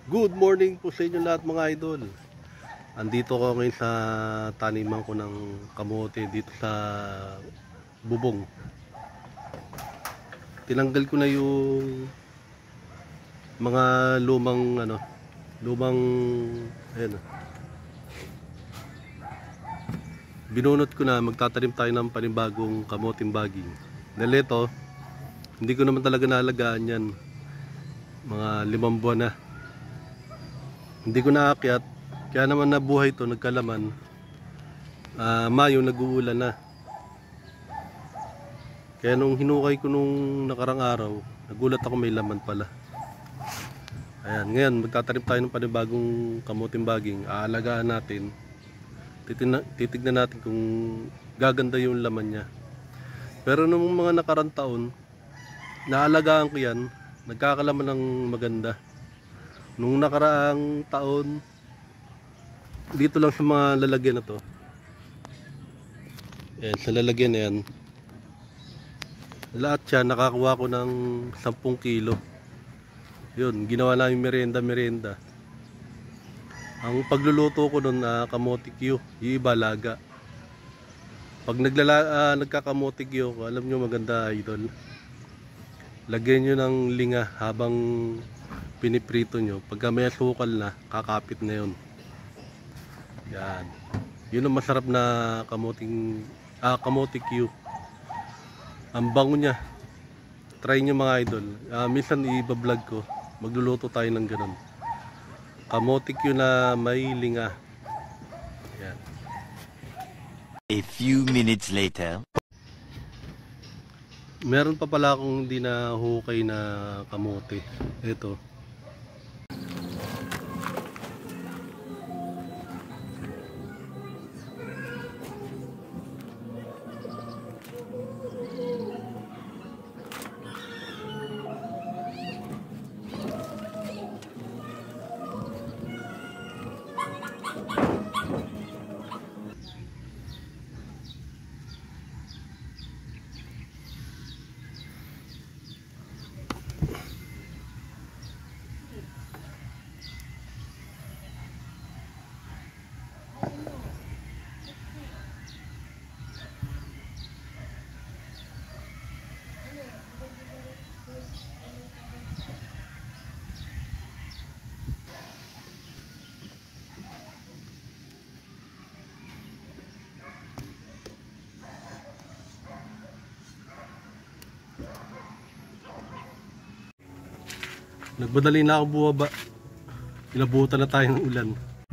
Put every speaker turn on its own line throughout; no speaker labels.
Good morning po sa inyo lahat mga idol. Andito ko ngayon sa taniman ko ng kamote dito sa bubong. Tinanggal ko na yung mga lumang ayan. Binunot ko na, magtatanim tayo ng panibagong kamoting baging. Dahil ito, hindi ko naman talaga naalagaan yan. Mga 5 buwan na. Hindi ko naakyat, kaya naman nabuhay to, nagkalaman. Mayo nag-uulan na. Kaya nung hinukay ko nung nakarang araw, nagulat ako may laman pala. Ayan, ngayon magtatanim tayo ng panibagong kamuting baging. Aalagaan natin. Titignan natin kung gaganda yung laman niya. Pero nung mga nakarang taon, naalagaan ko yan, nagkakalaman ng maganda. Nung nakaraang taon, dito lang sa mga lalagyan na to. Ayan, sa lalagyan na yan. Lahat siya, nakakuha ko ng 10 kilo. Yun, ginawa namin merienda. Ang pagluluto ko nun, kamote Q, yung iba laga. Pag nagkakamote Q, alam nyo maganda idol. Lagyan nyo ng linga habang piniprito nyo. Pagka may asukal na, kakapit na yun. Yan. Yun ang masarap na kamote Q. Ang bango niya. Try nyo mga idol. Minsan i-vlog ko. Magluluto tayo ng ganun. Kamote Q na may linga. Yan.
A few minutes later.
Meron pa pala akong hindi na hukay na kamote. Ito. Nagmadali na ako bumaba. Inabutan na tayo ng ulan.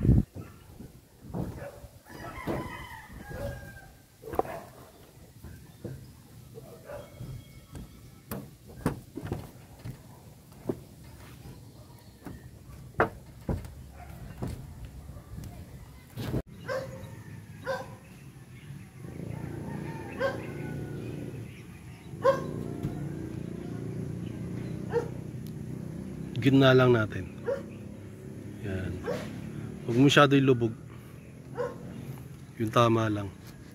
Gitna lang natin. Yan. Huwag masyado yung lubog. Yung tama lang.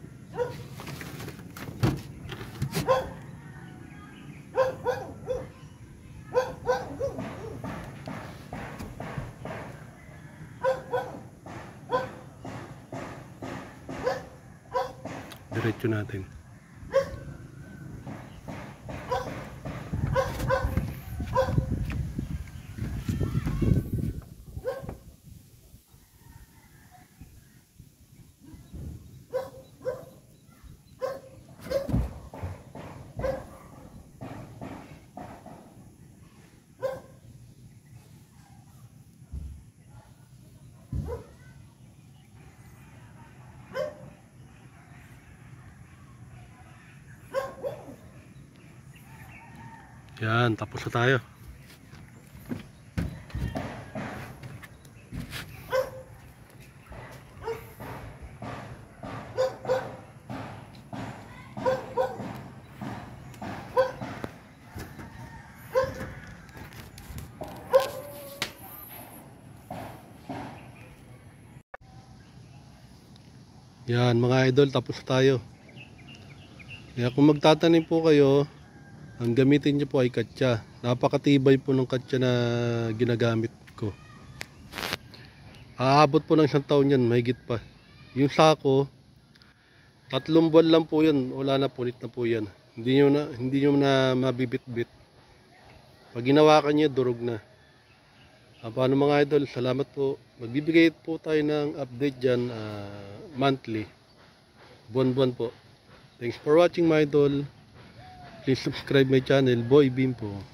Diretso natin. Yan, tapos na tayo. Yan mga idol, tapos tayo. Kaya kung magtatanim po kayo, ang gamitin nyo po ay katsa. Napakatibay po ng katsa na ginagamit ko. Aabot po ng 1 taon yan, mahigit pa. Yung sako, 3 buwan lang po yan, wala na, punit na po yan. Hindi nyo na mabibit-bit. Pag ginawakan nyo, durog na. Paano mga idol, salamat po. Magbibigay po tayo ng update dyan monthly. Buwan-buwan po. Thanks for watching mga idol. Please subscribe my channel, Boy Beam po.